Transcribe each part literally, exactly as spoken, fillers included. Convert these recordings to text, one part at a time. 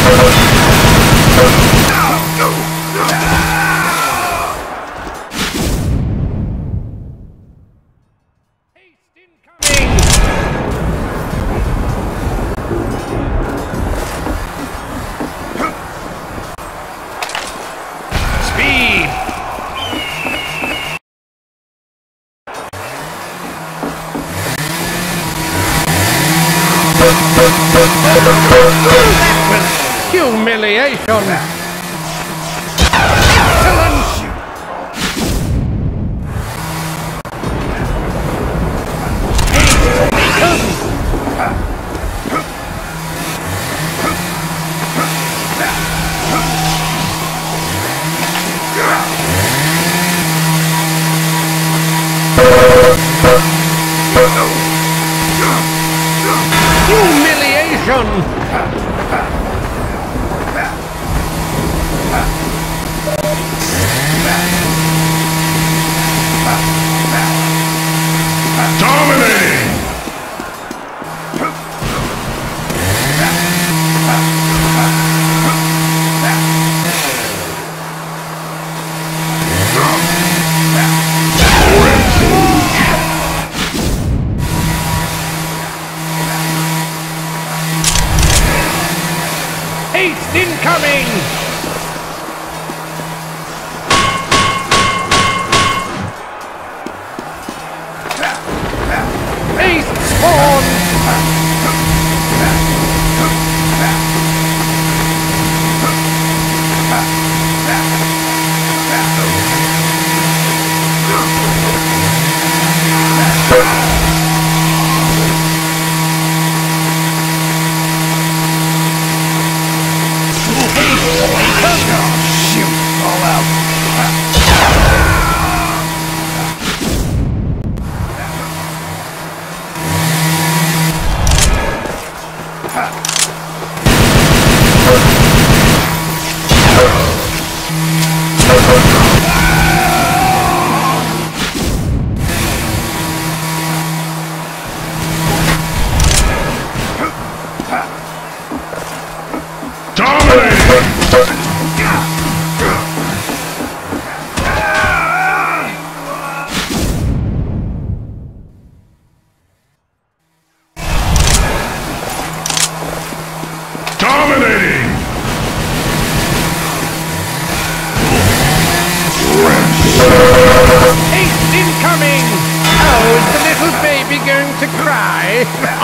Humiliation! Excellent! Humiliation! Dominating! Haste incoming! Haste spawn! Shoot! All out! Dominating! Haste incoming! Oh, is the little baby going to cry?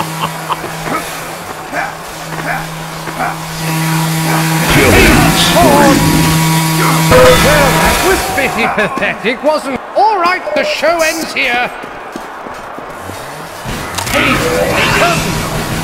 Well, that was pretty pathetic, wasn't it? All right, the show ends here. Haste come!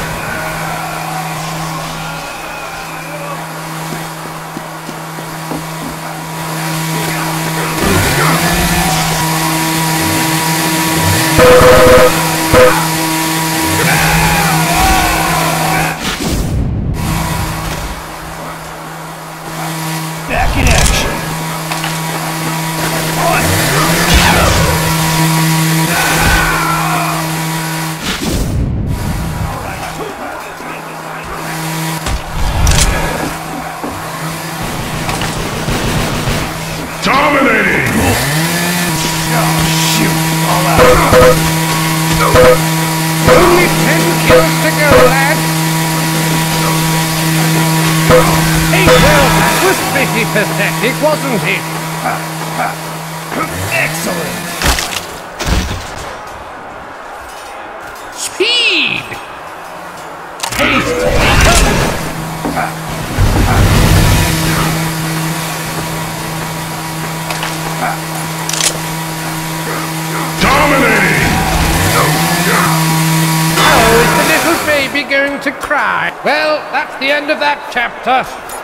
Back in action. Dominating! Oh, shoot! All out. Only ten kills to go, lad. Hey, well, that was pretty pathetic, wasn't it? Excellent! Speed! Haste! Dominating! Oh, is the little baby going to cry? Well, that's the end of that chapter.